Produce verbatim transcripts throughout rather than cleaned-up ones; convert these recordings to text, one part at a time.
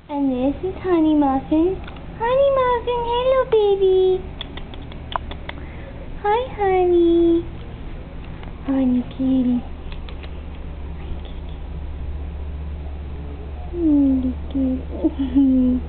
And this is Honey Muffin. Honey Muffin, hello baby. Hi honey. Honey kitty. Honey kitty.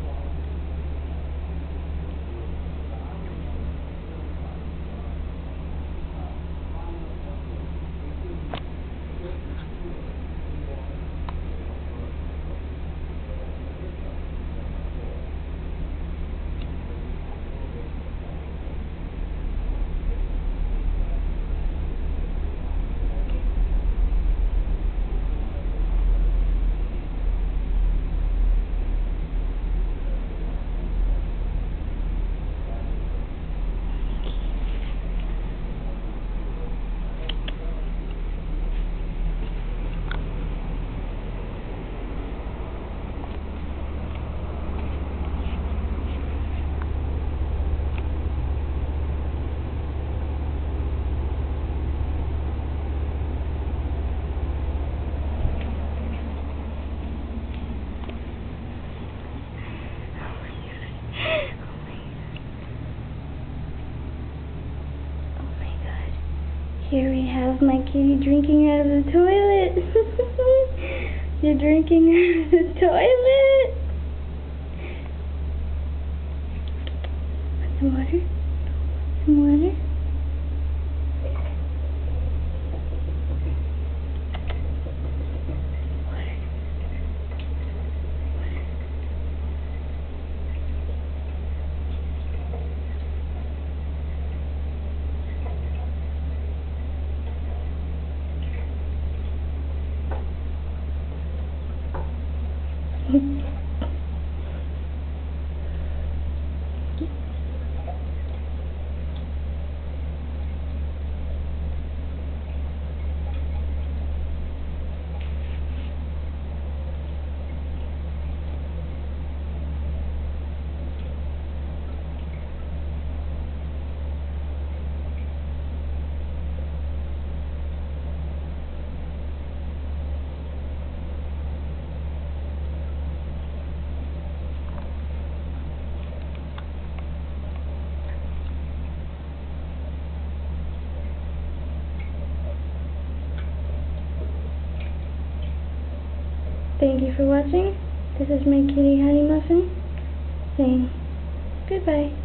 Here we have my kitty drinking out of the toilet. You're drinking out of the toilet. Want some water? Some water? Thank you for watching. This is my kitty Honey Muffin saying goodbye.